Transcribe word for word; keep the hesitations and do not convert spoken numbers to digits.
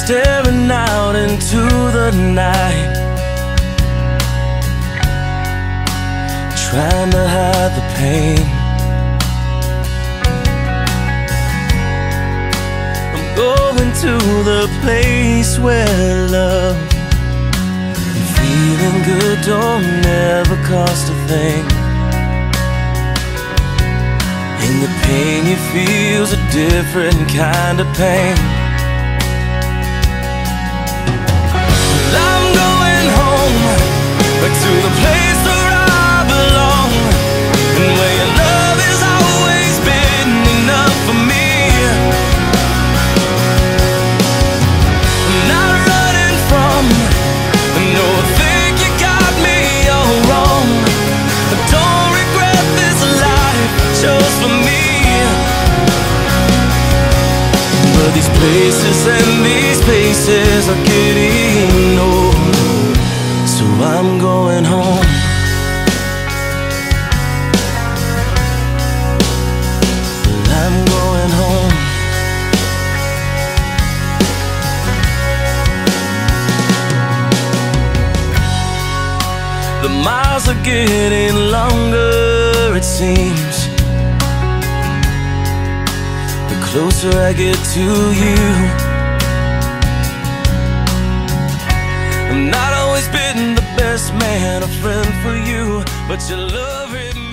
staring out into the night, trying to hide the pain. I'm going to the place where love and feeling good don't never cost a thing. And the pain you feel's a different kind of pain. I'm going home, back to the place where I belong, and where your love has always been enough for me. I'm not running from, no, I think you got me all wrong. I don't regret this life I chose for me. But these places and these places are getting old, so I'm going home. Well, I'm going home. The miles are getting longer, it seems, the closer I get to you. I've not always been the best man, a friend for you, but your love hit me.